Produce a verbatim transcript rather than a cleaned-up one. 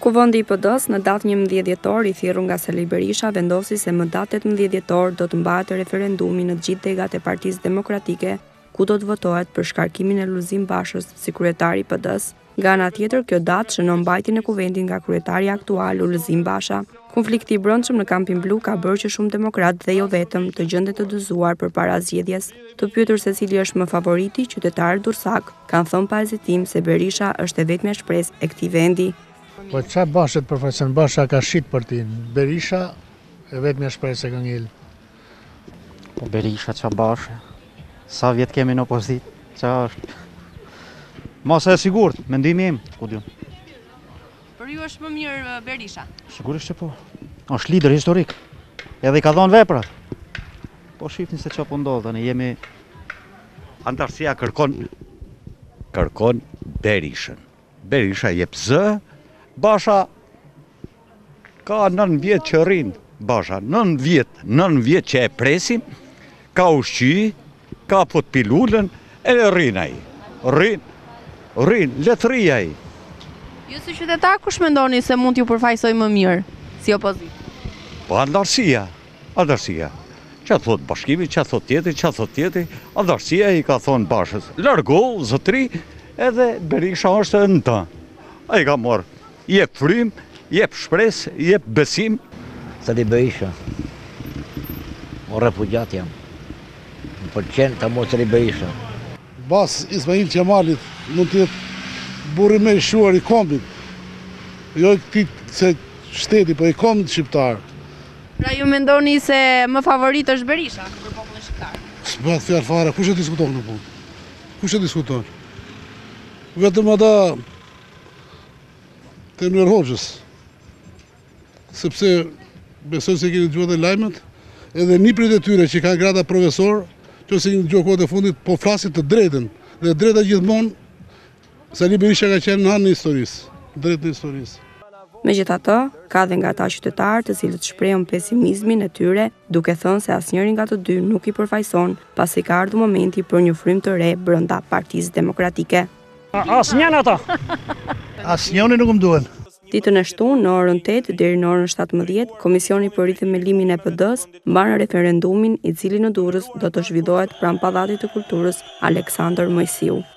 Kuvendi i P D-s në datë njëmbëdhjetë dhjetor i thirrur nga Sali Berisha vendosi se më datë tetëmbëdhjetë dhjetor do të mbahet referendumi në të gjithë degat e Partisë Demokratike, ku do të votohet për shkarkimin e Lulzim Bashës si kryetari i P D-s. Nga ana tjetër, kjo datë shënon mbajtjen e kuvendit nga kryetari aktual Lulzim Basha. Konflikti i brendshëm në Kampin Blu ka bërë që shumë demokratë dhe jo vetëm të gjenden të dëzuar përpara zgjedhjes. Të pyetur se cili është më favoriti, qytetarët Durrësak kanë thënë pa hezitim se Berisha është e vetmja shpresë e këtij vendi. Po çfarë Bashët përfaqëson? Basha ka shit partin. Berisha e vetmja shpresë e ka ngel. Po Berisha çfarë Basha? Sa vjet kemi në opozitë? Çfarë është? Mos e sigurt, mendimi im, ku diun. Për ju është më mirë Berisha? Sigurisht që po. Është lider historik. Edhe i ka dhënë veprat. Po shifni se çfarë po ndodh tani, jemi Antarësia kërkon kërkon Berishën. Berisha jep zë, Basha ka nëntë vjet që rrin. Basha nëntë vjet, nëntë vjet që e presim, ka ushqy, ka pot pilulën, e rrin ai. Rrin, rrin, letëri ai. Ju si qytetar kush mendoni se mund t'ju përfaqësoj më mirë si opozitë? Po antarësia, antarësia. Që thot bashkimi, që thot tjetri, që thot tjetri, antarësia i ka thonë Bashës. Largo, zotri, edhe Berisha është në të. Ai ka marrë, jep frym, jep shpresë, jep besim. Sali Berisha, o refugjat jam. Më pëlqen ta mos Sali Berisha. Bas Ismail Qemalit mund të jetë burri më i shuar i kombit. Jo këtij se shteti, po i kombit shqiptar. Pra ju mendoni se më favorit është Berisha për popullin shqiptar? S'bëhet fjalë fare, kush e diskuton në punë? Kush e diskuton? Vetëm ata Temir Hoxhës. Sepse besoj se keni dëgjuar lajmet, edhe niprit e tyre që kanë grada profesor, që se një gjuhë kohët e fundit, po flasin të drejtën. Dhe drejta gjithmonë, Sali Berisha ka qenë në anë në historisë, drejtë në historisë. Megjithatë, ka dhe nga ata qytetarë të cilët shprehun pesimizmin e tyre, duke thënë se asnjëri nga të dy nuk i përfaqëson, pasi ka ardhur momenti për një frym të re brenda Partisë Demokratike. Asnjën ata. Asnjëri nuk më duhen. Ditën e shtunë, në orën tetë deri në orën shtatëmbëdhjetë, Komisioni për rithemelimin e P D-s mban referendumin i cili në Durrës do të zhvillohet pranë Pallatit të Kulturës Aleksandër Mojsiu.